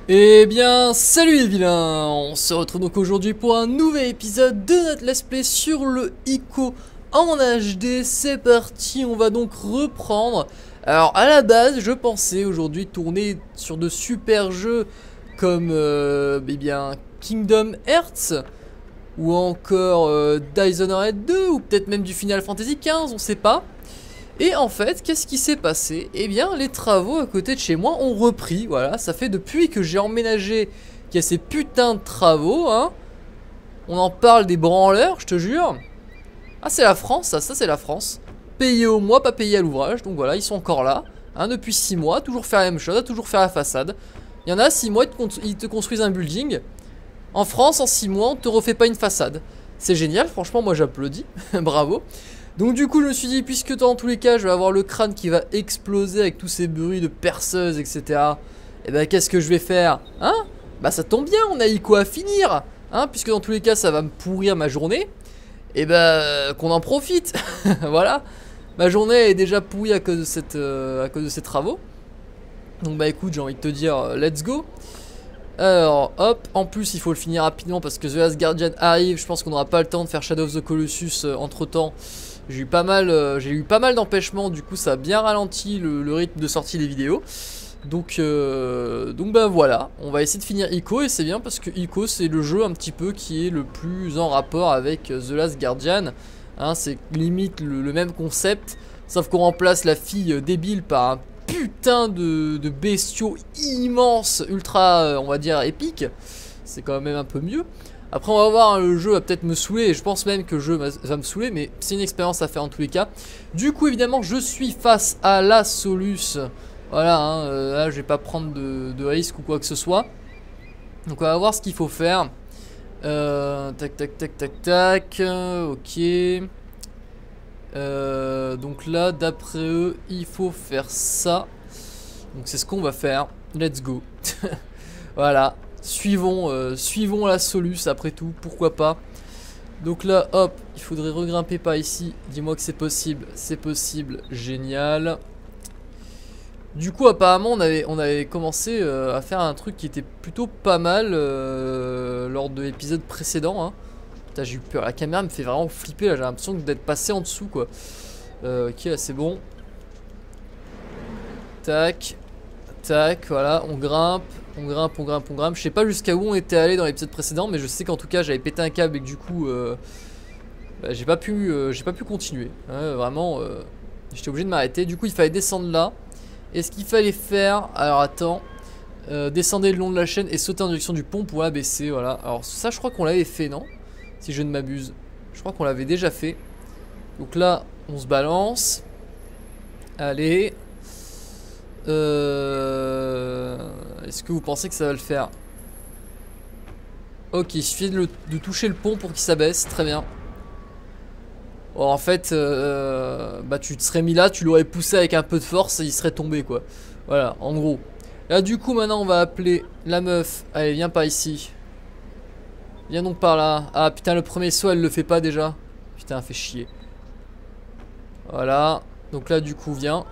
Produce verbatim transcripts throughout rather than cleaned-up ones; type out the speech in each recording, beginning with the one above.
Eh bien, salut les vilains! On se retrouve donc aujourd'hui pour un nouvel épisode de notre let's play sur le Ico en H D. C'est parti, on va donc reprendre. Alors, à la base, je pensais aujourd'hui tourner sur de super jeux comme euh, eh bien, Kingdom Hearts ou encore euh, Dishonored deux ou peut-être même du Final Fantasy quinze, on sait pas. Et en fait, qu'est-ce qui s'est passé? Eh bien, les travaux à côté de chez moi ont repris. Voilà, ça fait depuis que j'ai emménagé qu'il y a ces putains de travaux, hein. On en parle des branleurs, je te jure. Ah, c'est la France, ça, ça c'est la France. Payé au mois, pas payé à l'ouvrage. Donc voilà, ils sont encore là, hein, depuis six mois, toujours faire la même chose, toujours faire la façade. Il y en a six mois, ils te, ils te construisent un building. En France, en six mois, on te refait pas une façade. C'est génial, franchement, moi j'applaudis. Bravo. Donc du coup je me suis dit, puisque dans tous les cas je vais avoir le crâne qui va exploser avec tous ces bruits de perceuse, et cetera. Et ben qu'est-ce que je vais faire? Hein? Bah ça tombe bien, on a Ico à finir, hein, puisque dans tous les cas ça va me pourrir ma journée. Et ben qu'on en profite. Voilà. Ma journée est déjà pourrie à cause de, cette, euh, à cause de ces travaux. Donc bah écoute, j'ai envie de te dire, euh, let's go. Alors hop, en plus il faut le finir rapidement parce que The Last Guardian arrive. Je pense qu'on n'aura pas le temps de faire Shadow of the Colossus euh, entre temps. J'ai eu pas mal, euh, j'ai eu pas mal d'empêchements, du coup ça a bien ralenti le, le rythme de sortie des vidéos. Donc, euh, donc ben voilà, on va essayer de finir Ico et c'est bien parce que Ico c'est le jeu un petit peu qui est le plus en rapport avec The Last Guardian. Hein, c'est limite le, le même concept, sauf qu'on remplace la fille débile par un putain de, de bestiaux immenses, ultra, on va dire, épiques. C'est quand même un peu mieux. Après on va voir, hein, le jeu va peut-être me saouler et je pense même que le jeu va me saouler, mais c'est une expérience à faire en tous les cas. Du coup évidemment je suis face à la Solus. Voilà, hein, euh, là je vais pas prendre de, de risque ou quoi que ce soit. Donc on va voir ce qu'il faut faire. euh, Tac tac tac tac tac. euh, Ok. euh, Donc là d'après eux il faut faire ça. Donc c'est ce qu'on va faire. Let's go. Voilà. Suivons, euh, suivons la Solus après tout, pourquoi pas. Donc là, hop, il faudrait regrimper par ici. Dis-moi que c'est possible, c'est possible, génial. Du coup, apparemment, on avait, on avait commencé euh, à faire un truc qui était plutôt pas mal euh, lors de l'épisode précédent. Hein. Putain, j'ai eu peur, la caméra me fait vraiment flipper là, j'ai l'impression d'être passé en dessous quoi. Euh, ok, là c'est bon. Tac, tac, voilà, on grimpe. On grimpe, on grimpe, on grimpe. Je sais pas jusqu'à où on était allé dans l'épisode précédent, mais je sais qu'en tout cas j'avais pété un câble et que du coup euh, bah, j'ai pas pu, euh, j'ai pas pu continuer. Hein, vraiment, euh, j'étais obligé de m'arrêter. Du coup il fallait descendre là. Et ce qu'il fallait faire, alors attends, euh, descendez le long de la chaîne et sauter en direction du pont pour abaisser. Voilà. Alors ça je crois qu'on l'avait fait, non? Si je ne m'abuse. Je crois qu'on l'avait déjà fait. Donc là on se balance. Allez. Euh... Est-ce que vous pensez que ça va le faire? Ok, il suffit de, le, de toucher le pont pour qu'il s'abaisse, très bien. Bon, en fait, euh, bah tu te serais mis là, tu l'aurais poussé avec un peu de force et il serait tombé quoi. Voilà, en gros. Là du coup maintenant on va appeler la meuf. Allez, viens par ici. Viens donc par là. Ah putain, le premier saut elle le fait pas déjà. Putain, fait chier. Voilà, donc là du coup viens.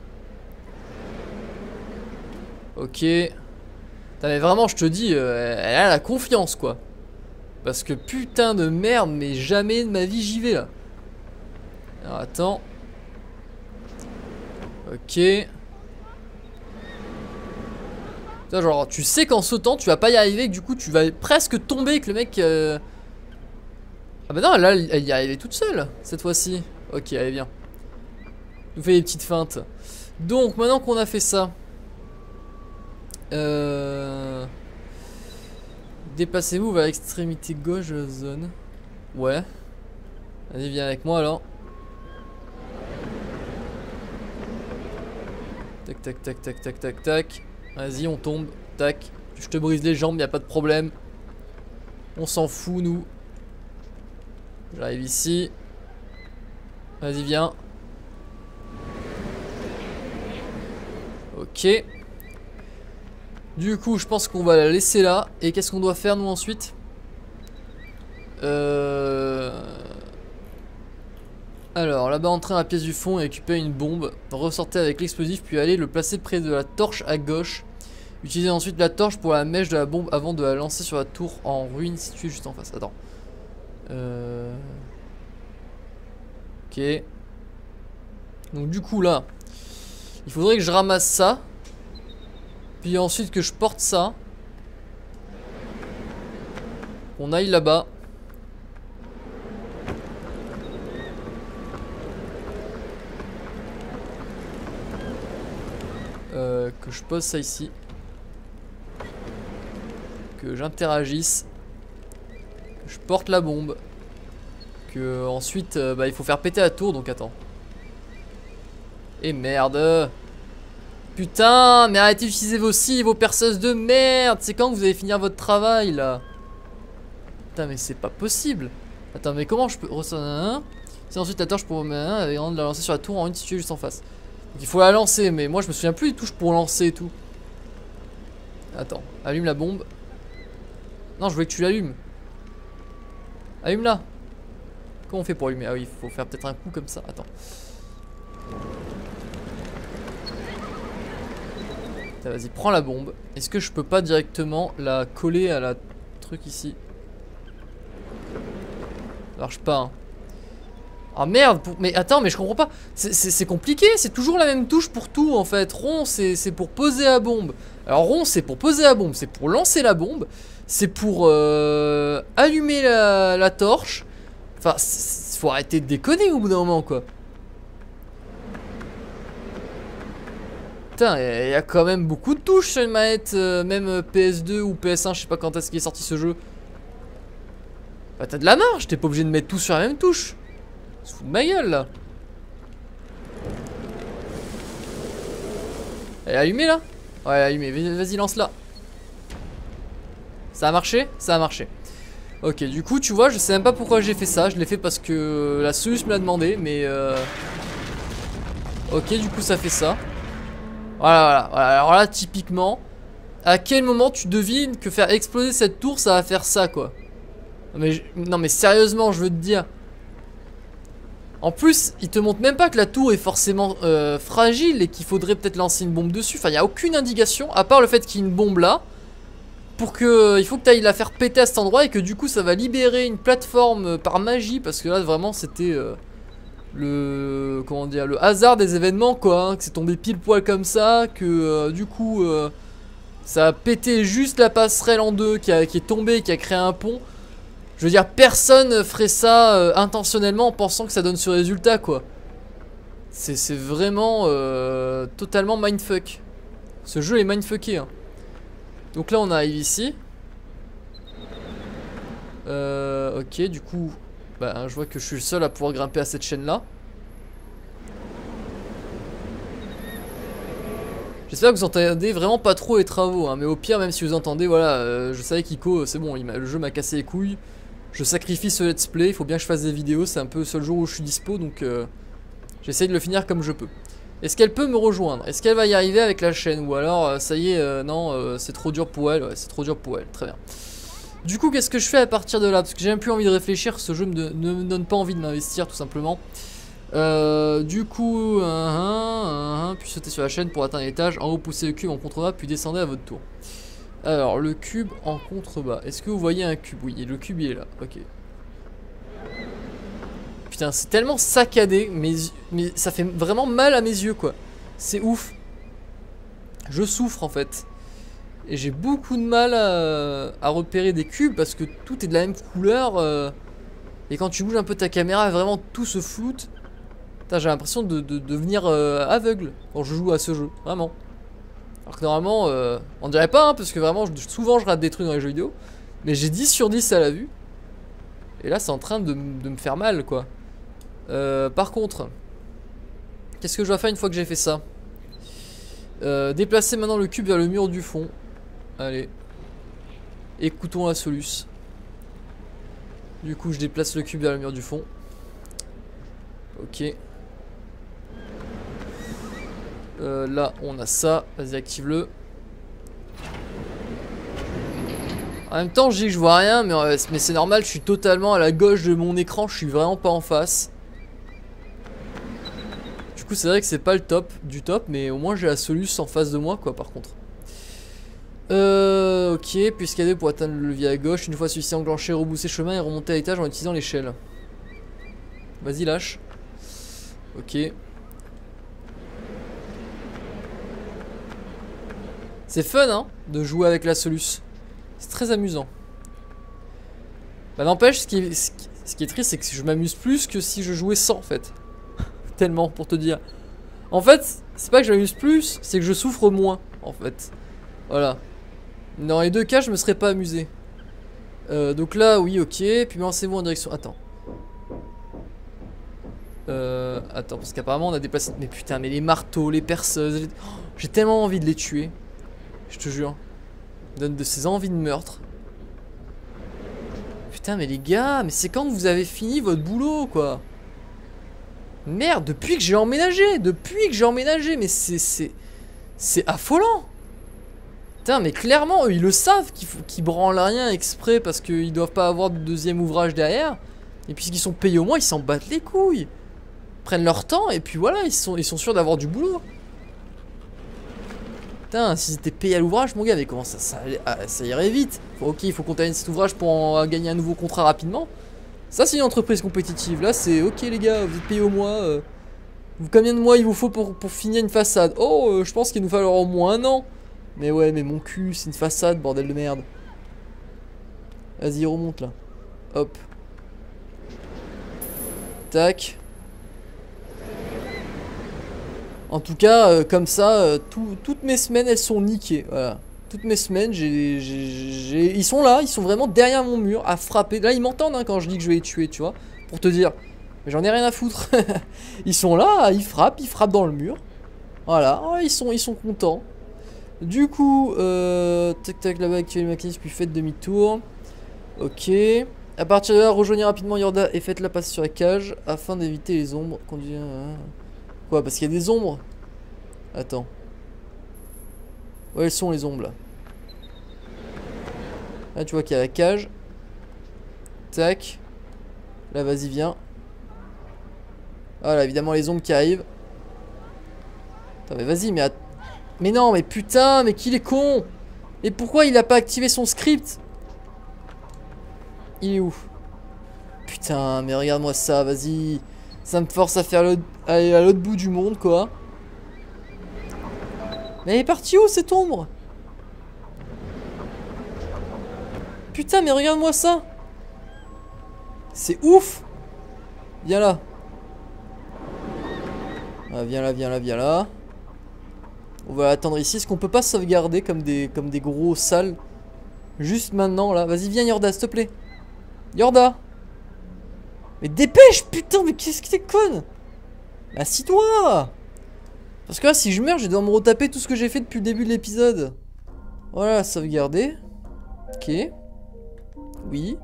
Ok. Mais vraiment je te dis, euh, elle a la confiance quoi. Parce que putain de merde, mais jamais de ma vie j'y vais là. Alors attends. Ok. Putain, genre tu sais qu'en sautant tu vas pas y arriver, que du coup tu vas presque tomber, que le mec euh... Ah bah non, là elle y est arrivée toute seule cette fois-ci. Ok, allez viens. Nous fait des petites feintes. Donc maintenant qu'on a fait ça, Euh... déplacez-vous vers l'extrémité gauche de la zone. Ouais. Allez, viens avec moi alors. Tac, tac, tac, tac, tac, tac, tac. Vas-y, on tombe. Tac. Je te brise les jambes, y a pas de problème. On s'en fout, nous. J'arrive ici. Vas-y, viens. Ok. Du coup je pense qu'on va la laisser là. Et qu'est-ce qu'on doit faire nous ensuite? Euh... Alors là-bas, entrer dans la pièce du fond et récupérer une bombe. Ressortez avec l'explosif puis allez le placer près de la torche à gauche. Utilisez ensuite la torche pour la mèche de la bombe avant de la lancer sur la tour en ruine située juste en face. Attends. Euh... Ok. Donc du coup là, il faudrait que je ramasse ça. Puis ensuite que je porte ça. On aille là-bas. Euh, que je pose ça ici. Que j'interagisse. Que je porte la bombe. Que ensuite euh, bah, il faut faire péter la tour, donc attends. Et merde. Putain, mais arrêtez d'utiliser vos scies, vos perceuses de merde. C'est quand que vous allez finir votre travail là? Putain, mais c'est pas possible. Attends, mais comment je peux... C'est ensuite la torche pour et on la lancer sur la tour en une située juste en face. Donc il faut la lancer, mais moi je me souviens plus des touches pour lancer et tout. Attends, allume la bombe. Non, je voulais que tu l'allumes. Allume-la. Comment on fait pour allumer? Ah oui, il faut faire peut-être un coup comme ça. Attends. Vas-y, prends la bombe. Est-ce que je peux pas directement la coller à la truc ici? Ça marche pas, hein. Ah merde, pour... mais attends, mais je comprends pas. C'est compliqué, c'est toujours la même touche pour tout en fait. Rond, c'est pour poser la bombe. Alors rond, c'est pour poser la bombe, c'est pour lancer la bombe. C'est pour euh, allumer la, la torche. Enfin, faut arrêter de déconner au bout d'un moment, quoi. Putain, il y a quand même beaucoup de touches sur une manette, euh, même P S deux ou P S un, je sais pas quand est-ce qu'il est sorti ce jeu. Bah t'as de la marge, t'es pas obligé de mettre tout sur la même touche. Se fout de ma gueule là. Elle est allumée là? Ouais, elle est allumée, vas-y lance-la. Ça a marché? Ça a marché. Ok, du coup tu vois, je sais même pas pourquoi j'ai fait ça. Je l'ai fait parce que la solution me l'a demandé, mais euh... ok, du coup ça fait ça. Voilà, voilà, voilà. Alors là, typiquement, à quel moment tu devines que faire exploser cette tour, ça va faire ça, quoi? Non mais, non, mais sérieusement, je veux te dire. En plus, il te montre même pas que la tour est forcément euh, fragile et qu'il faudrait peut-être lancer une bombe dessus. Enfin, il n'y a aucune indication, à part le fait qu'il y ait une bombe là. Pour que, euh, il faut que tu ailles la faire péter à cet endroit et que du coup, ça va libérer une plateforme euh, par magie. Parce que là, vraiment, c'était... Euh, le comment dire le hasard des événements quoi, hein, que c'est tombé pile poil comme ça, que euh, du coup euh, ça a pété juste la passerelle en deux qui, a, qui est tombée, qui a créé un pont. Je veux dire, personne ferait ça euh, intentionnellement en pensant que ça donne ce résultat quoi. C'est vraiment euh, totalement mindfuck. Ce jeu est mindfucké, hein. Donc là on arrive ici. euh, ok, du coup bah, je vois que je suis le seul à pouvoir grimper à cette chaîne là. J'espère que vous entendez vraiment pas trop les travaux, hein, mais au pire, même si vous entendez, voilà, euh, je savais qu'Ico, c'est bon, il le jeu m'a cassé les couilles. Je sacrifie ce let's play, il faut bien que je fasse des vidéos, c'est un peu le seul jour où je suis dispo, donc euh, j'essaye de le finir comme je peux. Est-ce qu'elle peut me rejoindre? Est-ce qu'elle va y arriver avec la chaîne? Ou alors, euh, ça y est, euh, non, euh, c'est trop dur pour elle, ouais, c'est trop dur pour elle, très bien. Du coup, qu'est-ce que je fais à partir de là? Parce que j'ai même plus envie de réfléchir, ce jeu me ne me donne pas envie de m'investir, tout simplement. Euh, du coup, uh -huh, uh -huh, puis sauter sur la chaîne pour atteindre l'étage. En haut, poussez le cube en contrebas, puis descendez à votre tour. Alors, le cube en contrebas. Est-ce que vous voyez un cube? Oui, et le cube il est là, ok. Putain, c'est tellement saccadé, mais, mais ça fait vraiment mal à mes yeux, quoi. C'est ouf. Je souffre, en fait. Et j'ai beaucoup de mal à, à repérer des cubes parce que tout est de la même couleur. Euh, et quand tu bouges un peu ta caméra, vraiment tout se floute. J'ai l'impression de, de, de devenir euh, aveugle quand je joue à ce jeu, vraiment. Alors que normalement, euh, on dirait pas, hein, parce que vraiment, je, souvent je rate des trucs dans les jeux vidéo. Mais j'ai dix sur dix à la vue. Et là, c'est en train de, de me faire mal, quoi. Euh, par contre, qu'est-ce que je dois faire une fois que j'ai fait ça? euh, Déplacer maintenant le cube vers le mur du fond. Allez. Écoutons la soluce. Du coup, je déplace le cube vers le mur du fond. Ok. Euh, là, on a ça. Vas-y, active-le. En même temps, je dis que je vois rien, mais, euh, mais c'est normal, je suis totalement à la gauche de mon écran, je suis vraiment pas en face. Du coup, c'est vrai que c'est pas le top du top, mais au moins j'ai la soluce en face de moi, quoi, par contre. Euh, ok, puis escalader pour atteindre le levier à gauche. Une fois celui-ci enclenché, rebousser chemin et remonter à l'étage en utilisant l'échelle. Vas-y, lâche. Ok. C'est fun, hein, de jouer avec la Solus. C'est très amusant. Bah n'empêche, ce qui est, ce qui, ce qui est triste, c'est que je m'amuse plus que si je jouais sans, en fait. Tellement, pour te dire. En fait, c'est pas que je m'amuse plus, c'est que je souffre moins, en fait. Voilà. Dans les deux cas, je me serais pas amusé. Euh, donc là, oui, ok. Puis lancez-vous en direction... Attends. Euh... Attends, parce qu'apparemment, on a déplacé... Mais putain, mais les marteaux, les perceuses... Les... Oh, j'ai tellement envie de les tuer. Je te jure. Donne de ces envies de meurtre. Putain, mais les gars, mais c'est quand que vous avez fini votre boulot, quoi? Merde, depuis que j'ai emménagé. Depuis que j'ai emménagé. Mais c'est... C'est... C'est affolant. Putain, mais clairement, eux, ils le savent qu'ils qu'ils branlent rien exprès parce qu'ils doivent pas avoir de deuxième ouvrage derrière. Et puisqu'ils sont payés au moins, ils s'en battent les couilles. Ils prennent leur temps et puis voilà, ils sont, ils sont sûrs d'avoir du boulot. Putain, s'ils étaient payés à l'ouvrage, mon gars, mais comment ça, ça, ça irait vite. Ok, il faut qu'on termine cet ouvrage pour en gagner un nouveau contrat rapidement. Ça, c'est une entreprise compétitive. Là, c'est ok, les gars, vous êtes payés au mois. Euh, combien de mois il vous faut pour, pour finir une façade? Oh, euh, je pense qu'il nous falloir au moins un an. Mais ouais, mais mon cul, c'est une façade, bordel de merde. Vas-y, remonte là. Hop. Tac. En tout cas, euh, comme ça, euh, tout, toutes mes semaines, elles sont niquées. Voilà. Toutes mes semaines, j'ai, j'ai, ils sont là, ils sont vraiment derrière mon mur à frapper. Là, ils m'entendent hein, quand je dis que je vais les tuer, tu vois. Pour te dire. Mais j'en ai rien à foutre. Ils sont là, ils frappent, ils frappent dans le mur. Voilà, oh, ils, sont, ils sont contents. Du coup, euh, tac tac là-bas, activez le mécanisme, puis faites demi-tour. Ok. À partir de là, rejoignez rapidement Yorda et faites-la passer sur la cage afin d'éviter les ombres. Conduisez. Quoi? Parce qu'il y a des ombres? Attends. Où elles sont les ombres là? Là, tu vois qu'il y a la cage. Tac. Là, vas-y, viens. Voilà, évidemment, les ombres qui arrivent. Attends, mais vas-y, mais attends. Mais non, mais putain, mais qu'il est con! Et pourquoi il a pas activé son script? Il est où? Putain, mais regarde-moi ça, vas-y. Ça me force à faire le... aller à l'autre bout du monde, quoi. Mais elle est partie où, cette ombre? Putain, mais regarde-moi ça! C'est ouf! Viens là. Ah, viens là, viens là, viens là. On va attendre ici. Est-ce qu'on peut pas sauvegarder comme des, comme des gros sales? Juste maintenant là. Vas-y, viens Yorda, s'il te plaît. Yorda. Mais dépêche, putain, mais qu'est-ce que t'es conne? Assis-toi. Parce que là, si je meurs, je vais devoir me retaper tout ce que j'ai fait depuis le début de l'épisode. Voilà, sauvegarder. Ok. Oui.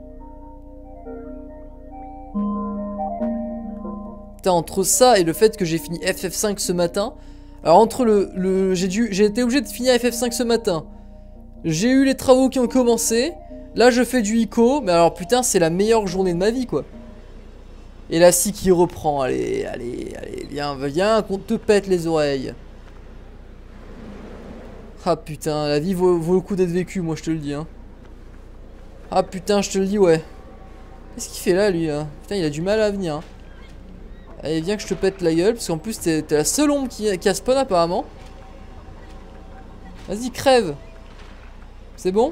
Putain, entre ça et le fait que j'ai fini F F cinq ce matin... Alors entre le... le j'ai dû, j'ai été obligé de finir F F cinq ce matin. J'ai eu les travaux qui ont commencé. Là je fais du Ico. Mais alors putain c'est la meilleure journée de ma vie quoi. Et la scie qui reprend. Allez, allez, allez. Viens, viens qu'on te pète les oreilles. Ah putain, la vie vaut, vaut le coup d'être vécue, moi je te le dis hein. Ah putain, je te le dis ouais. Qu'est-ce qu'il fait là lui là? Putain il a du mal à venir hein. Allez viens que je te pète la gueule. Parce qu'en plus t'es la seule ombre qui, qui a spawn apparemment. Vas-y crève. C'est bon?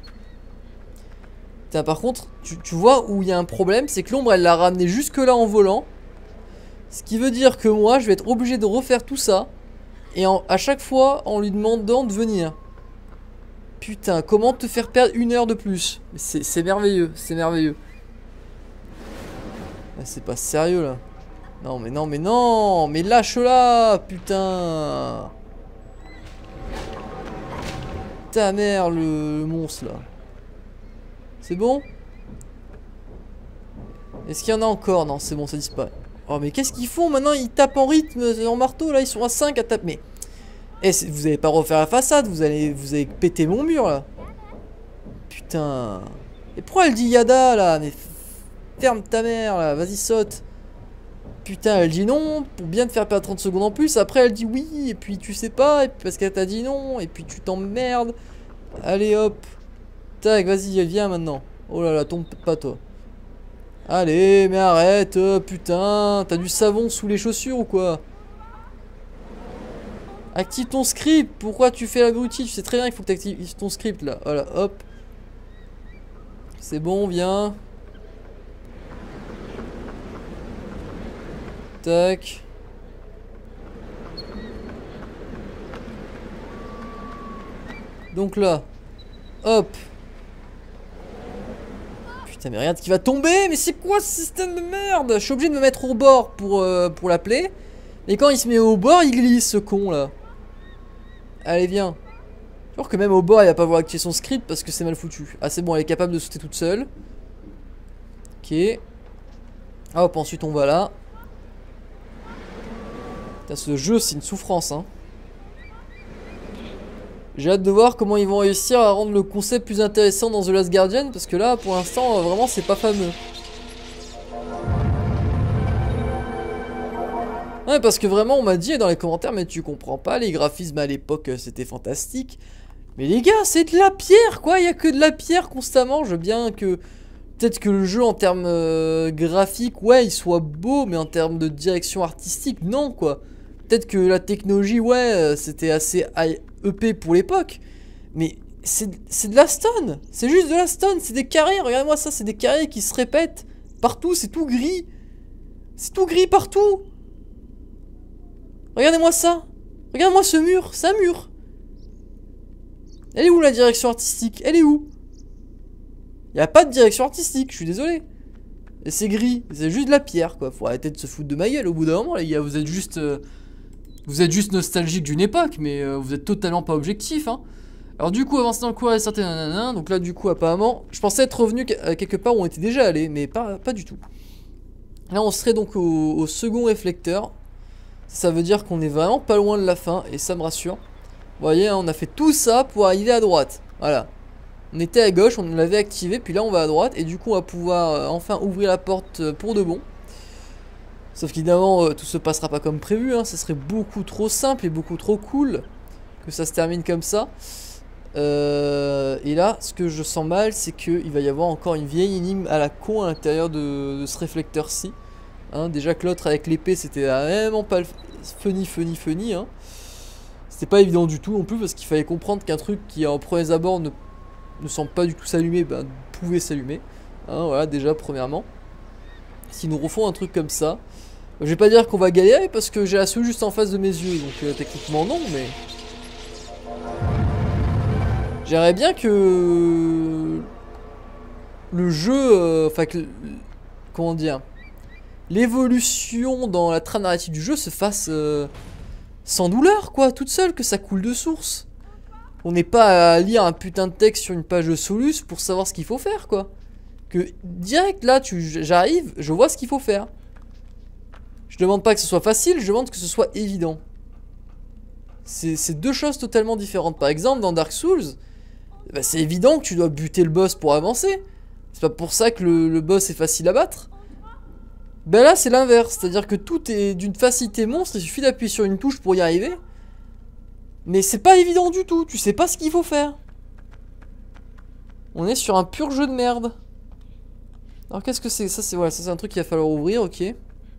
Putain par contre tu, tu vois où il y a un problème. C'est que l'ombre elle l'a ramené jusque là en volant. Ce qui veut dire que moi je vais être obligé de refaire tout ça. Et en, à chaque fois en lui demandant de venir. Putain comment te faire perdre une heure de plus? C'est merveilleux. C'est merveilleux. C'est pas sérieux là. Non mais non mais non. Mais lâche-la. Putain. Ta mère le, le monstre là. C'est bon? Est-ce qu'il y en a encore? Non c'est bon ça disparaît. Oh mais qu'est-ce qu'ils font maintenant? Ils tapent en rythme en marteau là. Ils sont à cinq à taper. Mais eh, vous allez pas refaire la façade. Vous allez, vous allez péter mon mur là. Putain. Et pourquoi elle dit Yada là? Mais ferme ta mère là. Vas-y saute. Putain elle dit non pour bien te faire perdre trente secondes en plus. Après elle dit oui. Et puis tu sais pas. Et puis parce qu'elle t'a dit non. Et puis tu t'emmerdes. Allez hop. Tac, vas-y, viens maintenant. Oh là là, tombe pas toi. Allez, mais arrête, euh, putain. T'as du savon sous les chaussures ou quoi? Active ton script. Pourquoi tu fais l'abruti? Tu sais très bien qu'il faut que tu actives ton script là. Voilà, hop. C'est bon, viens. Tac. Donc là. Hop. Putain, mais regarde qui va tomber. Mais c'est quoi ce système de merde? Je suis obligé de me mettre au bord pour, euh, pour l'appeler. Et quand il se met au bord, il glisse ce con là. Allez, viens. Genre que même au bord, il va pas avoir activé son script parce que c'est mal foutu. Ah, c'est bon, elle est capable de sauter toute seule. Ok. Hop, ensuite on va là. Putain, ce jeu, c'est une souffrance, hein. J'ai hâte de voir comment ils vont réussir à rendre le concept plus intéressant dans The Last Guardian. Parce que là, pour l'instant, vraiment, c'est pas fameux. Ouais, parce que vraiment, on m'a dit dans les commentaires, mais tu comprends pas, les graphismes à l'époque, c'était fantastique. Mais les gars, c'est de la pierre, quoi. Il y a que de la pierre constamment. Je veux bien que... Peut-être que le jeu, en termes euh, graphiques, ouais, il soit beau, mais en termes de direction artistique, non, quoi. Peut-être que la technologie, ouais, euh, c'était assez E P pour l'époque. Mais c'est de la stone. C'est juste de la stone. C'est des carrés. Regardez-moi ça, c'est des carrés qui se répètent partout. C'est tout gris. C'est tout gris partout. Regardez-moi ça. Regardez-moi ce mur. C'est un mur. Elle est où la direction artistique? Elle est où? Il n'y a pas de direction artistique, je suis désolé. Et c'est gris, c'est juste de la pierre quoi. Faut arrêter de se foutre de ma gueule au bout d'un moment les gars. Vous êtes juste euh, Vous êtes juste nostalgique d'une époque. Mais euh, vous êtes totalement pas objectif hein. Alors du coup avancer dans le couloir et sortir nanana. Donc là du coup apparemment je pensais être revenu à quelque part où on était déjà allé. Mais pas, pas du tout. Là on serait donc au, au second réflecteur. Ça veut dire qu'on est vraiment pas loin de la fin. Et ça me rassure. Vous voyez hein, on a fait tout ça pour arriver à droite. Voilà. On était à gauche, on l'avait activé, puis là on va à droite, et du coup on va pouvoir euh, enfin ouvrir la porte euh, pour de bon. Sauf qu'évidemment euh, tout se passera pas comme prévu, hein, ça serait beaucoup trop simple et beaucoup trop cool que ça se termine comme ça. Euh, et là, ce que je sens mal, c'est qu'il va y avoir encore une vieille énigme à la con à l'intérieur de, de ce réflecteur-ci. Hein, déjà que l'autre avec l'épée c'était vraiment pas le funny funny funny. Hein. C'était pas évident du tout non plus, parce qu'il fallait comprendre qu'un truc qui en premiers abords ne ne semble pas du tout s'allumer, ben pouvait s'allumer. Hein, voilà, déjà premièrement. S'ils nous refont un truc comme ça, je vais pas dire qu'on va galérer parce que j'ai la souris juste en face de mes yeux, donc euh, techniquement non, mais j'aimerais bien que le jeu, enfin euh, que, comment dire, l'évolution dans la trame narrative du jeu se fasse euh, sans douleur, quoi, toute seule, que ça coule de source. On n'est pas à lire un putain de texte sur une page de Solus pour savoir ce qu'il faut faire quoi. Que direct là, j'arrive, je vois ce qu'il faut faire. Je demande pas que ce soit facile, je demande que ce soit évident. C'est deux choses totalement différentes. Par exemple, dans Dark Souls, bah, c'est évident que tu dois buter le boss pour avancer. C'est pas pour ça que le, le boss est facile à battre. Ben là, c'est l'inverse. C'est-à-dire que tout est d'une facilité monstre, il suffit d'appuyer sur une touche pour y arriver. Mais c'est pas évident du tout, tu sais pas ce qu'il faut faire. On est sur un pur jeu de merde. Alors qu'est-ce que c'est? Ça c'est voilà, ça c'est un truc qu'il va falloir ouvrir, ok.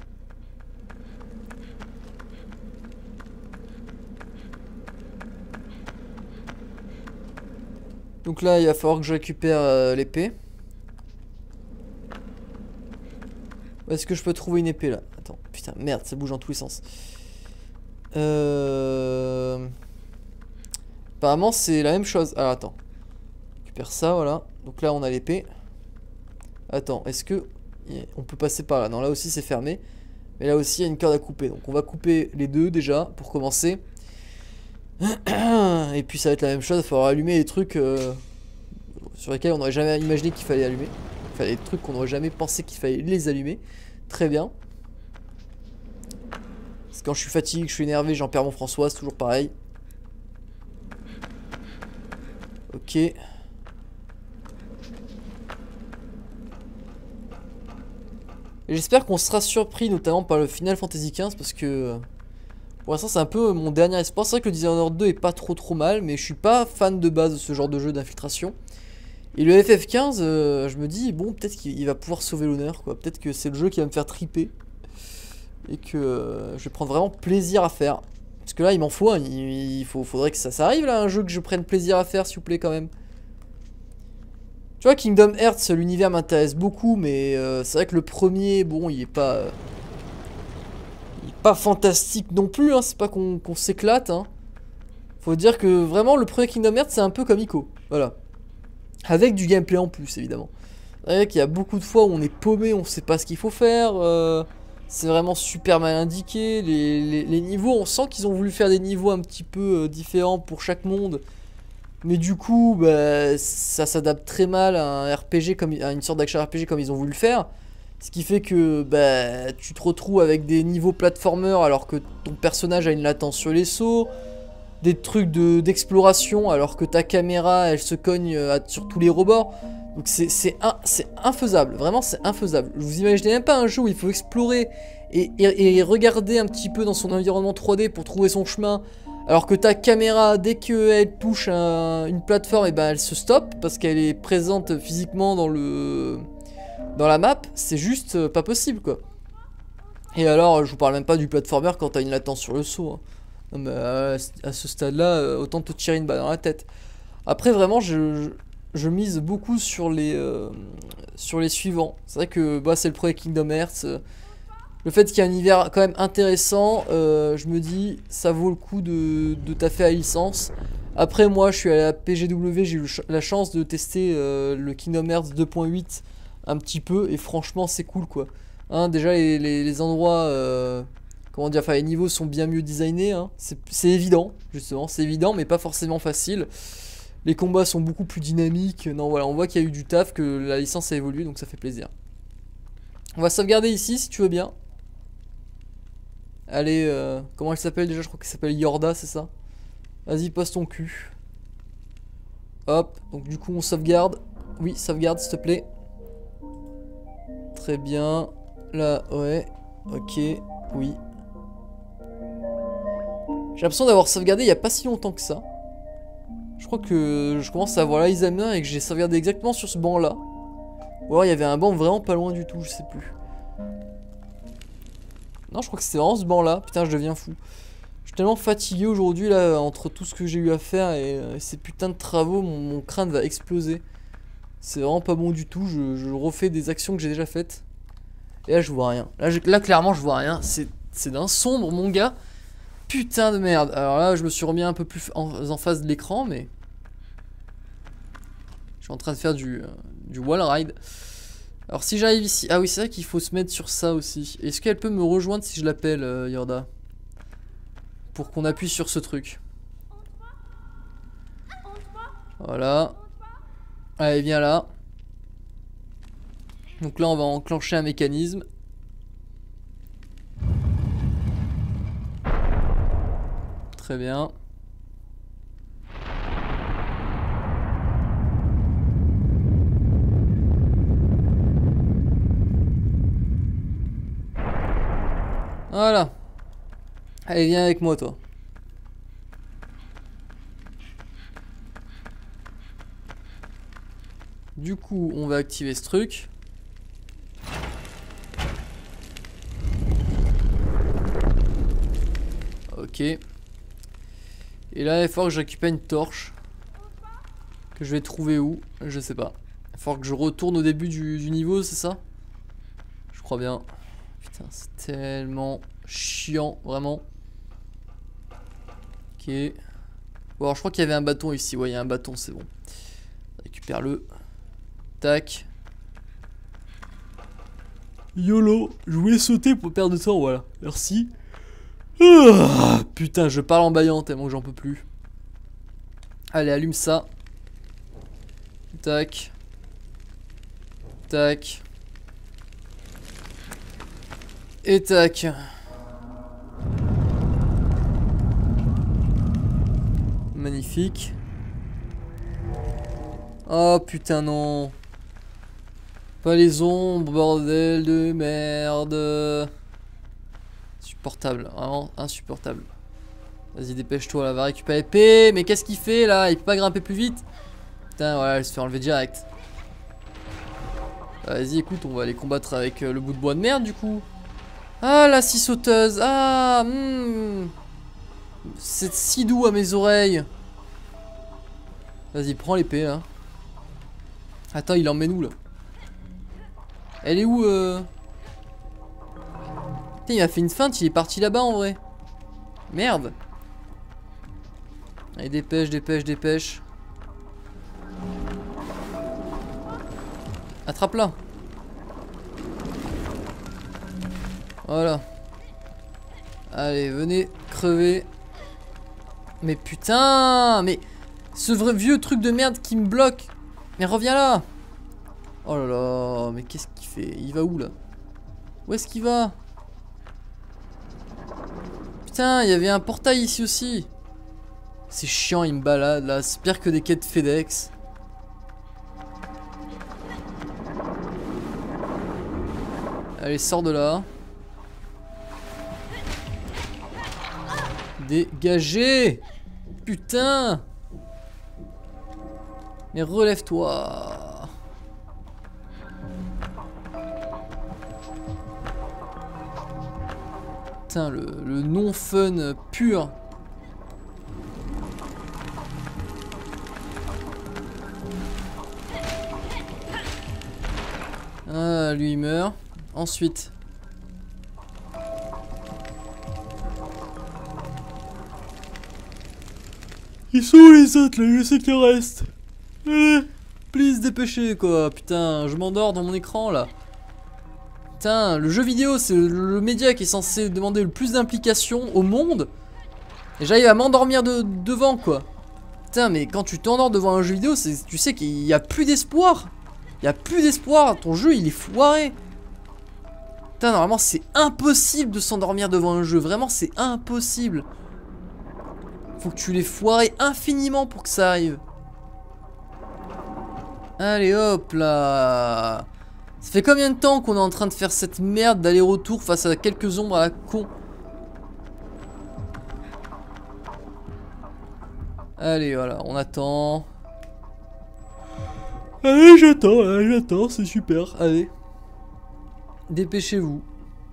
Donc là il va falloir que je récupère euh, l'épée. Est-ce que je peux trouver une épée là? Attends, putain, merde, ça bouge en tous les sens. Euh... Apparemment c'est la même chose. Alors attends. Je récupère ça, voilà. Donc là on a l'épée. Attends, est-ce que on peut passer par là? Non, là aussi c'est fermé. Mais là aussi il y a une corde à couper. Donc on va couper les deux déjà pour commencer. Et puis ça va être la même chose. Il va falloir allumer les trucs euh, sur lesquels on n'aurait jamais imaginé qu'il fallait allumer. Enfin les trucs qu'on n'aurait jamais pensé qu'il fallait les allumer. Très bien. Parce que quand je suis fatigué, que je suis énervé, j'en perds mon François, c'est toujours pareil. Ok. Et j'espère qu'on sera surpris notamment par le Final Fantasy quinze parce que Pour l'instant c'est un peu mon dernier espoir. C'est vrai que le Dishonored deux est pas trop trop mal, mais je suis pas fan de base de ce genre de jeu d'infiltration. Et le F F quinze, euh, je me dis, bon, peut-être qu'il va pouvoir sauver l'honneur, quoi. Peut-être que c'est le jeu qui va me faire triper. Et que euh, je vais prendre vraiment plaisir à faire. Parce que là, il m'en faut un. Il, il faut, faudrait que ça, ça arrive, là, un jeu que je prenne plaisir à faire, s'il vous plaît, quand même. Tu vois, Kingdom Hearts, l'univers m'intéresse beaucoup, mais euh, c'est vrai que le premier, bon, il est pas... Euh, il est pas fantastique non plus, hein. C'est pas qu'on qu'on s'éclate, hein. Faut dire que, vraiment, le premier Kingdom Hearts, c'est un peu comme Ico. Voilà. Avec du gameplay en plus, évidemment. C'est vrai qu'il y a beaucoup de fois où on est paumé, on sait pas ce qu'il faut faire. Euh, c'est vraiment super mal indiqué. Les, les, les niveaux, on sent qu'ils ont voulu faire des niveaux un petit peu euh, différents pour chaque monde. Mais du coup, bah, ça s'adapte très mal à un R P G, comme, à une sorte d'action R P G comme ils ont voulu le faire. Ce qui fait que bah, tu te retrouves avec des niveaux platformer alors que ton personnage a une latence sur les sauts. Des trucs d'exploration de, alors que ta caméra elle se cogne euh, sur tous les rebords. Donc c'est un, infaisable, vraiment c'est infaisable. Vous imaginez même pas un jeu où il faut explorer et, et, et regarder un petit peu dans son environnement trois D pour trouver son chemin. Alors que ta caméra, dès qu'elle touche un, une plateforme, et ben elle se stoppe parce qu'elle est présente physiquement dans, le, dans la map. C'est juste pas possible quoi. Et alors je vous parle même pas du platformer quand t'as une latence sur le saut. Hein. Non, mais à, à ce stade-là, autant te tirer une balle dans la tête. Après, vraiment, je, je, je mise beaucoup sur les, euh, sur les suivants. C'est vrai que bah, c'est le premier Kingdom Hearts. Le fait qu'il y ait un univers quand même intéressant, euh, je me dis, ça vaut le coup de, de taffer à la licence. Après, moi, je suis à la P G W, j'ai eu la chance de tester euh, le Kingdom Hearts deux point huit un petit peu. Et franchement, c'est cool, quoi. Hein, déjà, les, les, les endroits... Euh, Comment dire, enfin les niveaux sont bien mieux designés, hein. C'est évident, justement, c'est évident, mais pas forcément facile. Les combats sont beaucoup plus dynamiques. Non, voilà, on voit qu'il y a eu du taf, que la licence a évolué, donc ça fait plaisir. On va sauvegarder ici, si tu veux bien. Allez, euh, comment elle s'appelle déjà? Je crois qu'elle s'appelle Yorda, c'est ça? Vas-y, pose ton cul. Hop, donc du coup on sauvegarde. Oui, sauvegarde, s'il te plaît. Très bien. Là, ouais. Ok, oui. J'ai l'impression d'avoir sauvegardé il n'y a pas si longtemps que ça. Je crois que je commence à avoir l'Alzheimer et que j'ai sauvegardé exactement sur ce banc là. Ou alors il y avait un banc vraiment pas loin du tout, je sais plus. Non, je crois que c'était vraiment ce banc là. Putain, je deviens fou. Je suis tellement fatigué aujourd'hui là, entre tout ce que j'ai eu à faire et, et ces putains de travaux, mon, mon crâne va exploser. C'est vraiment pas bon du tout, je, je refais des actions que j'ai déjà faites. Et là je vois rien. Là, je, là clairement je vois rien, c'est d'un sombre mon gars. Putain de merde. Alors là, je me suis remis un peu plus en, en face de l'écran, mais... Je suis en train de faire du, euh, du wall ride. Alors si j'arrive ici... Ah oui, c'est vrai qu'il faut se mettre sur ça aussi. Est-ce qu'elle peut me rejoindre si je l'appelle, euh, Yorda? Pour qu'on appuie sur ce truc. Voilà. Allez, viens là. Donc là, on va enclencher un mécanisme. Très bien. Voilà. Allez, viens avec moi, toi. Du coup, on va activer ce truc. Ok. Et là, il faut que je récupère une torche. Que je vais trouver où? Je sais pas. Il faut que je retourne au début du, du niveau, c'est ça? Je crois bien. Putain, c'est tellement chiant, vraiment. Ok. Bon, alors je crois qu'il y avait un bâton ici. Ouais, il y a un bâton, c'est bon. Récupère-le. Tac. YOLO. Je voulais sauter pour perdre de temps, voilà. Merci. Ah, putain, je parle en baillant tellement que j'en peux plus. Allez, allume ça. Tac. Tac. Et tac. Magnifique. Oh putain non. Pas les ombres, bordel de merde. insupportable, vraiment insupportable. Vas-y, dépêche-toi, là, va récupérer l'épée. Mais qu'est-ce qu'il fait, là? Il peut pas grimper plus vite? Putain, voilà, il se fait enlever direct. Vas-y, écoute, on va aller combattre avec euh, le bout de bois de merde, du coup. Ah, la scie sauteuse. Ah, hmm. C'est si doux à mes oreilles. Vas-y, prends l'épée, là. Attends, il emmène où, là? Elle est où, euh... Putain, il a fait une feinte, il est parti là-bas, en vrai. Merde. Allez, dépêche, dépêche, dépêche. Attrape-la. Voilà. Allez, venez crever. Mais putain, mais ce vrai vieux truc de merde qui me bloque. Mais reviens là. Oh là là, mais qu'est-ce qu'il fait? Il va où là? Où est-ce qu'il va? Putain, il y avait un portail ici aussi. C'est chiant, il me balade là. C'est pire que des quêtes FedEx. Allez, sors de là. Dégagez! Putain! Mais relève-toi! Putain, le, le non-fun pur! Ah, lui il meurt. Ensuite. Ils sont où les autres là? Je sais qu'il reste. Euh, please, dépêchez quoi. Putain, je m'endors dans mon écran là. Putain, le jeu vidéo c'est le, le média qui est censé demander le plus d'implication au monde. Et j'arrive à m'endormir de, devant quoi. Putain, mais quand tu t'endors devant un jeu vidéo, tu sais qu'il n'y a plus d'espoir. Il n'y a plus d'espoir. Ton jeu il est foiré. Putain, normalement c'est impossible de s'endormir devant un jeu. Vraiment, c'est impossible. Faut que tu les foiré infiniment pour que ça arrive. Allez hop là. Ça fait combien de temps qu'on est en train de faire cette merde d'aller-retour face à quelques ombres à la con? Allez voilà, on attend. Allez, j'attends, allez, j'attends, c'est super. Allez. Dépêchez-vous.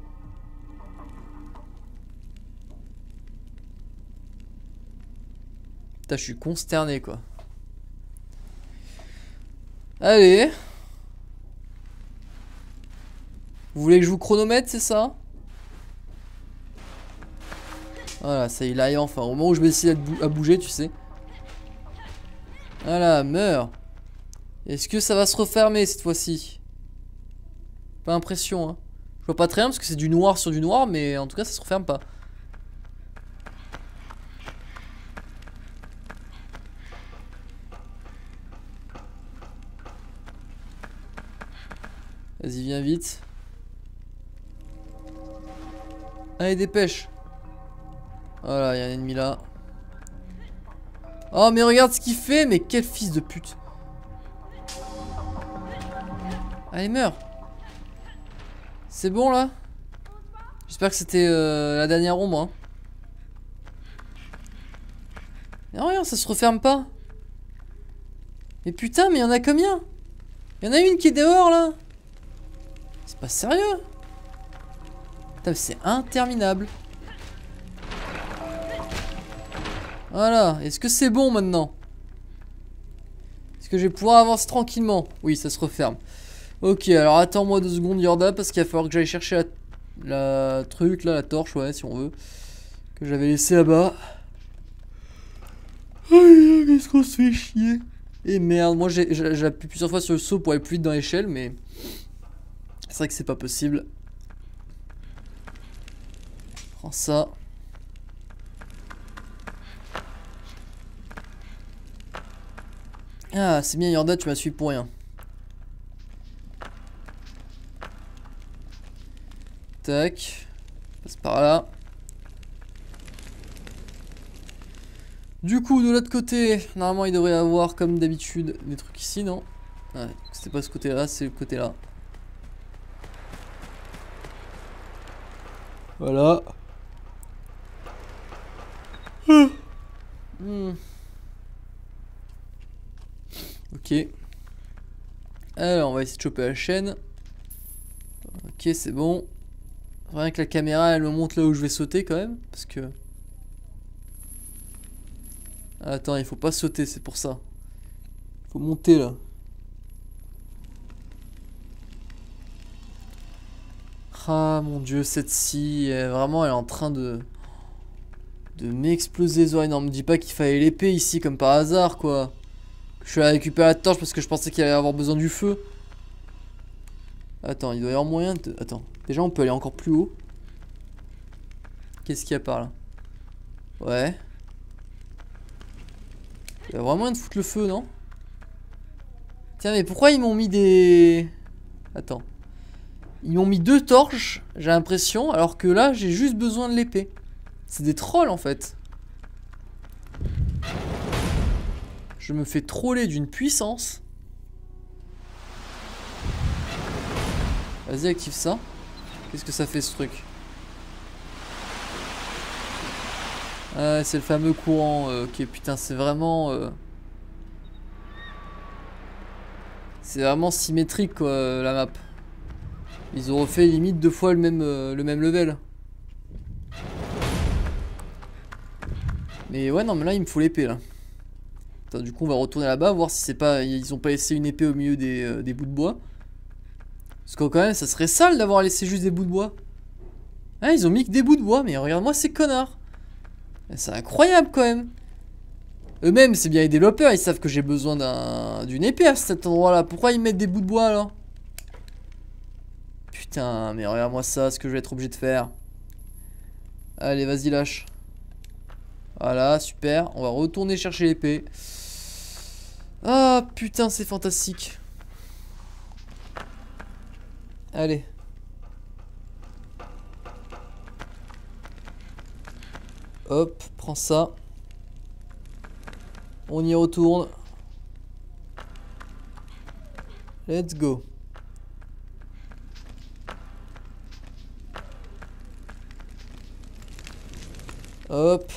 Putain, je suis consterné quoi. Allez. Vous voulez que je vous chronomètre, c'est ça? Voilà, ça il aille enfin. Au moment où je vais essayer à bouger, tu sais. Voilà, meurs. Est-ce que ça va se refermer cette fois-ci? Pas l'impression, hein. Je vois pas très bien parce que c'est du noir sur du noir, mais en tout cas ça se referme pas. Vas-y, viens vite. Allez, dépêche. Voilà, il y a un ennemi là. Oh, mais regarde ce qu'il fait, mais quel fils de pute. Allez, meurs. C'est bon là? J'espère que c'était euh, la dernière ombre. Hein. Mais regarde, ça se referme pas. Mais putain, mais il y en a combien? Il y en a une qui est dehors là. C'est pas sérieux. Putain, c'est interminable. Voilà, est-ce que c'est bon maintenant? Est-ce que je vais pouvoir avancer tranquillement? Oui, ça se referme. Ok, alors attends-moi deux secondes, Yorda, parce qu'il va falloir que j'aille chercher la, la truc, là, la torche, ouais, si on veut. Que j'avais laissé là-bas. Aïe, qu'est-ce qu'on se fait chier. Et merde, moi j'ai appuyé plusieurs fois sur le saut pour aller plus vite dans l'échelle, mais c'est vrai que c'est pas possible. Prends ça. Ah, c'est bien Yorda, tu m'as suivi pour rien. Tac. Passe par là. Du coup, de l'autre côté, normalement il devrait y avoir comme d'habitude des trucs ici, non? Ouais, c'était pas ce côté-là, c'est le côté-là. Voilà. Ok. Alors on va essayer de choper la chaîne. Ok, c'est bon. Rien que la caméra elle me montre là où je vais sauter quand même. Parce que... Attends, il faut pas sauter, c'est pour ça. Faut monter là. Ah mon dieu, cette scie, elle, vraiment elle est en train de... De m'exploser les oreilles. Non, me dis pas qu'il fallait l'épée ici comme par hasard quoi. Je suis allé récupérer la torche parce que je pensais qu'il allait avoir besoin du feu. Attends, il doit y avoir moyen de... Attends, déjà on peut aller encore plus haut. Qu'est-ce qu'il y a par là? Ouais. Il y a vraiment moyen de foutre le feu, non? Tiens, mais pourquoi ils m'ont mis des... Attends. Ils m'ont mis deux torches, j'ai l'impression, alors que là, j'ai juste besoin de l'épée. C'est des trolls, en fait. Je me fais troller d'une puissance. Vas-y, active ça. Qu'est-ce que ça fait, ce truc? Ah, c'est le fameux courant. Euh, ok, putain, c'est vraiment... Euh... C'est vraiment symétrique, quoi, la map. Ils ont refait limite deux fois le même, euh, le même level. Mais ouais, non, mais là, il me faut l'épée, là. Attends, du coup, on va retourner là-bas, voir si c'est pas... Ils ont pas laissé une épée au milieu des, euh, des bouts de bois. Parce que quand même, ça serait sale d'avoir laissé juste des bouts de bois. Ah, ils ont mis que des bouts de bois, mais regarde-moi ces connards. C'est incroyable, quand même. Eux-mêmes, c'est bien les développeurs, ils savent que j'ai besoin d'un d'une épée à cet endroit-là. Pourquoi ils mettent des bouts de bois, alors? Putain, mais regarde-moi ça, ce que je vais être obligé de faire. Allez, vas-y, lâche. Voilà, super. On va retourner chercher l'épée. Ah, putain, c'est fantastique. Allez. Hop, prends ça. On y retourne. Let's go. Hop.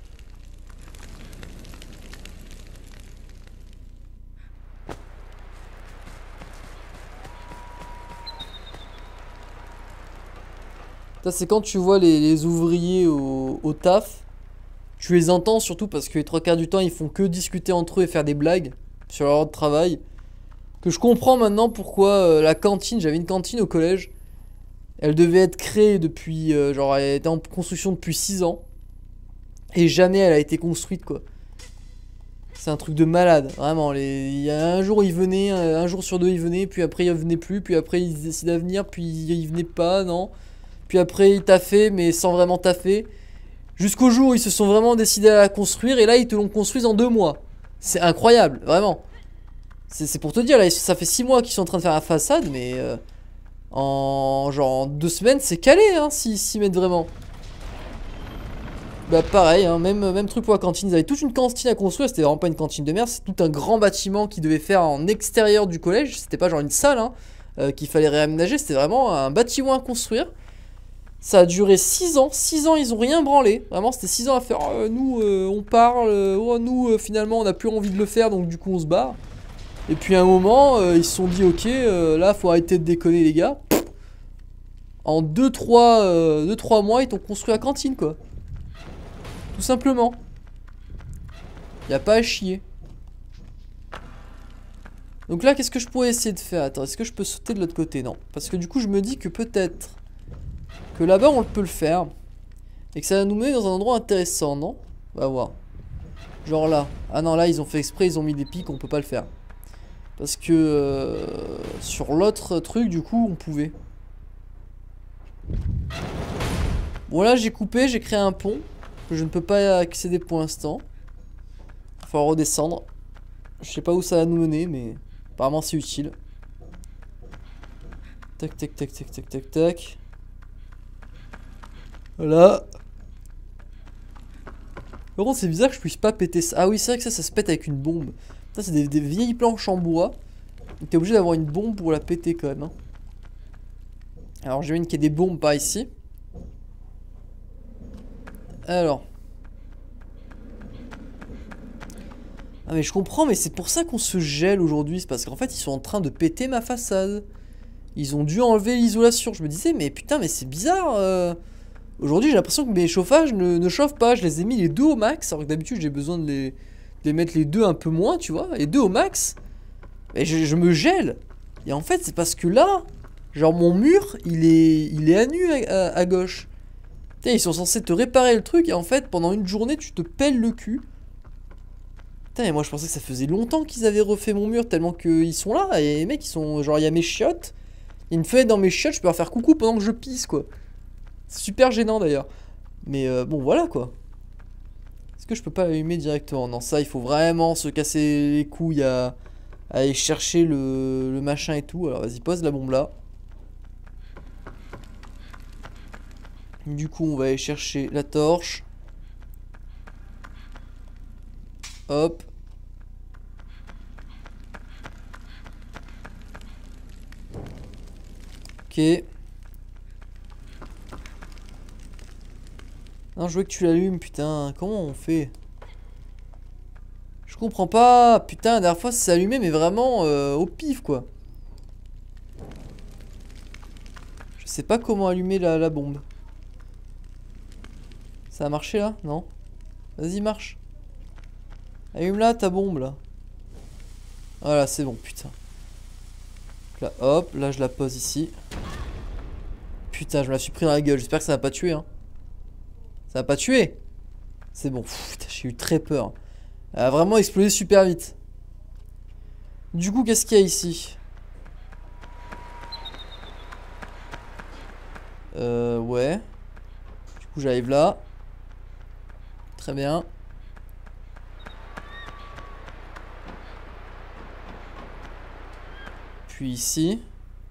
Ça, c'est quand tu vois les, les ouvriers au, au taf. Tu les entends surtout parce que les trois quarts du temps, ils font que discuter entre eux et faire des blagues sur leur heure de travail. Que je comprends maintenant pourquoi euh, la cantine, j'avais une cantine au collège. Elle devait être créée depuis, euh, genre elle était en construction depuis six ans. Et jamais elle a été construite quoi. C'est un truc de malade, vraiment. Les... Il y a un jour ils venaient, un jour sur deux ils venaient, puis après ils venaient plus, puis après ils décidaient de venir, puis ils venaient pas, non. Puis après ils taffaient, mais sans vraiment taffer. Jusqu'au jour où ils se sont vraiment décidés à la construire, et là ils te l'ont construite en deux mois. C'est incroyable, vraiment. C'est pour te dire, là ça fait six mois qu'ils sont en train de faire la façade, mais euh, en genre en deux semaines c'est calé, hein, s'ils s'y mettent vraiment. Bah pareil, hein, même, même truc pour la cantine, ils avaient toute une cantine à construire, c'était vraiment pas une cantine de merde, c'est tout un grand bâtiment qu'ils devaient faire en extérieur du collège, c'était pas genre une salle hein, euh, qu'il fallait réaménager, c'était vraiment un bâtiment à construire. Ça a duré six ans, six ans ils ont rien branlé, vraiment c'était six ans à faire, oh, nous euh, on parle, oh, nous euh, finalement on a plus envie de le faire donc du coup on se barre. Et puis à un moment, euh, ils se sont dit ok, euh, là faut arrêter de déconner les gars. En deux trois euh, mois ils t'ont construit la cantine quoi. Tout simplement. Y a pas à chier. Donc là, qu'est-ce que je pourrais essayer de faire? Attends, est-ce que je peux sauter de l'autre côté? Non. Parce que du coup, je me dis que peut-être que là-bas, on peut le faire. Et que ça va nous mener dans un endroit intéressant, non? On va voir. Genre là. Ah non, là, ils ont fait exprès, ils ont mis des pics, on peut pas le faire. Parce que euh, sur l'autre truc, du coup, on pouvait. Bon, là, j'ai coupé, j'ai créé un pont. Que je ne peux pas accéder pour l'instant. Il faut redescendre. Je sais pas où ça va nous mener, mais apparemment c'est utile. Tac, tac, tac, tac, tac, tac, tac. Voilà. Par contre, c'est bizarre que je puisse pas péter ça. Ah oui, c'est vrai que ça, ça se pète avec une bombe. Ça, c'est des, des vieilles planches en bois. Donc t'es obligé d'avoir une bombe pour la péter quand même. Hein. Alors, j'imagine qu'il y a des bombes par ici. Alors. Ah mais je comprends, mais c'est pour ça qu'on se gèle aujourd'hui. C'est parce qu'en fait ils sont en train de péter ma façade. Ils ont dû enlever l'isolation. Je me disais mais putain mais c'est bizarre. euh... Aujourd'hui j'ai l'impression que mes chauffages ne, ne chauffent pas. Je les ai mis les deux au max. Alors que d'habitude j'ai besoin de les, de les mettre les deux un peu moins, tu vois. Les deux au max. Et je, je me gèle. Et en fait c'est parce que là, genre mon mur il est, il est à nu à, à, à gauche. Putain, ils sont censés te réparer le truc et en fait pendant une journée tu te pèles le cul. Putain, et moi je pensais que ça faisait longtemps qu'ils avaient refait mon mur tellement qu'ils sont là. Et les mecs ils sont genre, il y a mes chiottes. Il y a une fenêtre dans mes chiottes, je peux leur faire coucou pendant que je pisse quoi. C'est super gênant d'ailleurs. Mais euh, bon voilà quoi. Est-ce que je peux pas l'allumer directement? Non, ça il faut vraiment se casser les couilles à, à aller chercher le, le machin et tout. Alors vas-y, pose la bombe là. Du coup on va aller chercher la torche. Hop. Ok. Non, je veux que tu l'allumes, putain. Comment on fait? Je comprends pas. Putain, la dernière fois, c'est allumé, mais vraiment euh, au pif, quoi. Je sais pas comment allumer la, la bombe. Ça a marché, là? Non? Vas-y, marche. Allume-la, ta bombe, là. Voilà, c'est bon, putain. Là, hop, là, je la pose ici. Putain, je me la suis pris dans la gueule. J'espère que ça va pas tuer, hein. Ça va pas tuer. C'est bon. J'ai eu très peur. Elle a vraiment explosé super vite. Du coup, qu'est-ce qu'il y a ici? Euh, ouais. Du coup, j'arrive là. Très bien. Puis ici.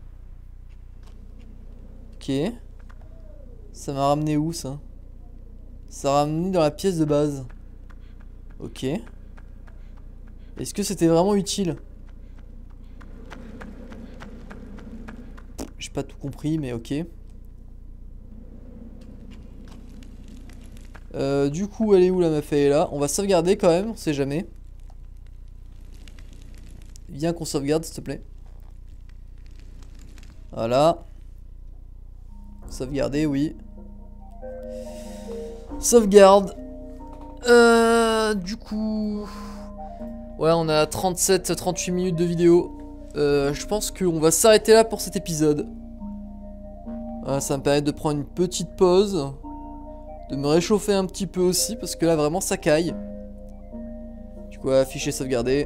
Ok. Ça m'a ramené où, ça? Ça m'a ramené dans la pièce de base. Ok. Est-ce que c'était vraiment utile? J'ai pas tout compris, mais ok. Euh, du coup, elle est où la meuf? Elle est là. On va sauvegarder quand même, on sait jamais. Viens qu'on sauvegarde, s'il te plaît. Voilà. Sauvegarder, oui. Sauvegarde. Euh, du coup... Ouais, on a trente-sept trente-huit minutes de vidéo. Euh, je pense qu'on va s'arrêter là pour cet épisode. Voilà, ça me permet de prendre une petite pause. De me réchauffer un petit peu aussi, parce que là, vraiment, ça caille. Du coup, afficher, sauvegarder.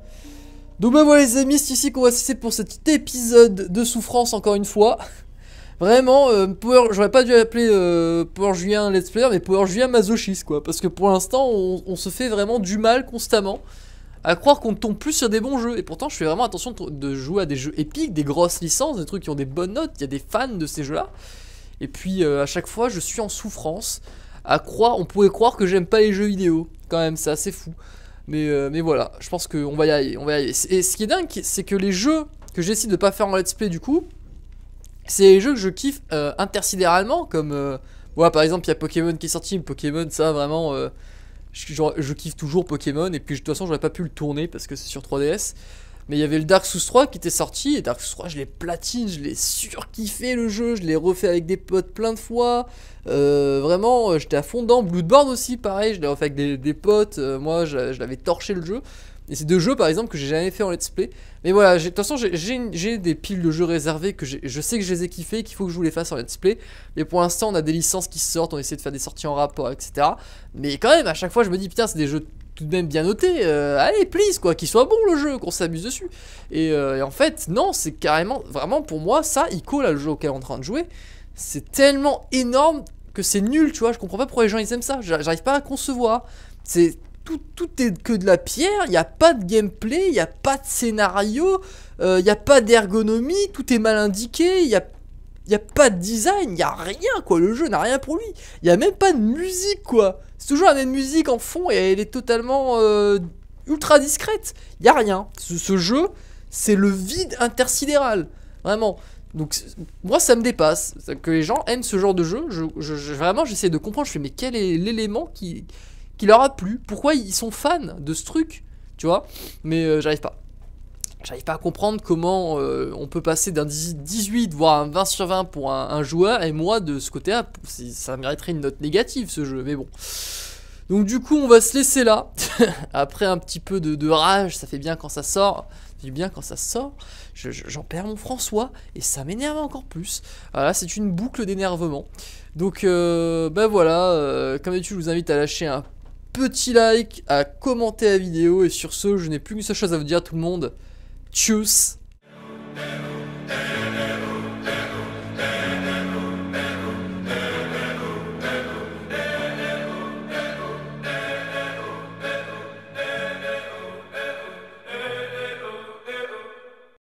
Donc bah voilà les amis, c'est ici qu'on va se laisser pour cet épisode de souffrance encore une fois. Vraiment, euh, Power, j'aurais pas dû l'appeler euh, Power Julien Let's Player, mais Power Julien masochiste quoi. Parce que pour l'instant, on, on se fait vraiment du mal constamment à croire qu'on ne tombe plus sur des bons jeux. Et pourtant, je fais vraiment attention de, de jouer à des jeux épiques, des grosses licences, des trucs qui ont des bonnes notes. Il y a des fans de ces jeux-là. Et puis euh, à chaque fois, je suis en souffrance à croire, on pourrait croire que j'aime pas les jeux vidéo. Quand même, c'est assez fou. Mais, euh, mais voilà, je pense qu'on va y aller, on va y aller. Et ce qui est dingue, c'est que les jeux que j'essaie de pas faire en let's play du coup, c'est les jeux que je kiffe euh, intersidéralement, comme... Euh, voilà, par exemple, il y a Pokémon qui est sorti, Pokémon, ça, vraiment... Euh, je, genre, je kiffe toujours Pokémon, et puis de toute façon, j'aurais pas pu le tourner, parce que c'est sur trois D S. Mais il y avait le Dark Souls trois qui était sorti, et Dark Souls trois, je l'ai platine, je l'ai surkiffé le jeu, je l'ai refait avec des potes plein de fois. Euh, vraiment, j'étais à fond dedans. Bloodborne aussi, pareil, je l'ai refait avec des, des potes, euh, moi, je, je l'avais torché le jeu. Et c'est deux jeux, par exemple, que j'ai jamais fait en let's play. Mais voilà, de toute façon, j'ai des piles de jeux réservés que je sais que je les ai kiffés, qu'il faut que je vous les fasse en let's play. Mais pour l'instant, on a des licences qui sortent, on essaie de faire des sorties en rapport, et cetera. Mais quand même, à chaque fois, je me dis, putain, c'est des jeux tout de même bien notés. Euh, allez, please, quoi, qu'il soit bon le jeu, qu'on s'amuse dessus. Et, euh, et en fait, non, c'est carrément, vraiment, pour moi, ça, Ico, là, le jeu auquel on est en train de jouer, c'est tellement énorme que c'est nul, tu vois. Je comprends pas pourquoi les gens ils aiment ça. J'arrive pas à concevoir. C'est. Tout, tout est que de la pierre, il n'y a pas de gameplay, il n'y a pas de scénario, il euh, n'y a pas d'ergonomie, tout est mal indiqué, il n'y a, y a pas de design, il n'y a rien quoi, le jeu n'a rien pour lui. Il n'y a même pas de musique quoi, c'est toujours la même musique en fond et elle est totalement euh, ultra discrète. Il n'y a rien, ce, ce jeu c'est le vide intersidéral, vraiment. Donc moi ça me dépasse, que les gens aiment ce genre de jeu, je, je, je, vraiment j'essaie de comprendre, je fais mais quel est l'élément qui... qui leur a plu, pourquoi ils sont fans de ce truc, tu tu vois. Mais euh, j'arrive pas. J'arrive pas à comprendre comment euh, on peut passer d'un dix-huit voire un vingt sur vingt pour un, un joueur, et moi de ce côté-là, ça mériterait une note négative ce jeu, mais bon. Donc du coup on va se laisser là. Après un petit peu de, de rage, ça fait bien quand ça sort. Ça fait bien quand ça sort. J'en je, je, perds mon François et ça m'énerve encore plus. Voilà, c'est une boucle d'énervement. Donc euh, ben voilà, euh, comme d'habitude je vous invite à lâcher un petit like, à commenter la vidéo, et sur ce je n'ai plus qu'une seule chose à vous dire tout le monde. Tchuss.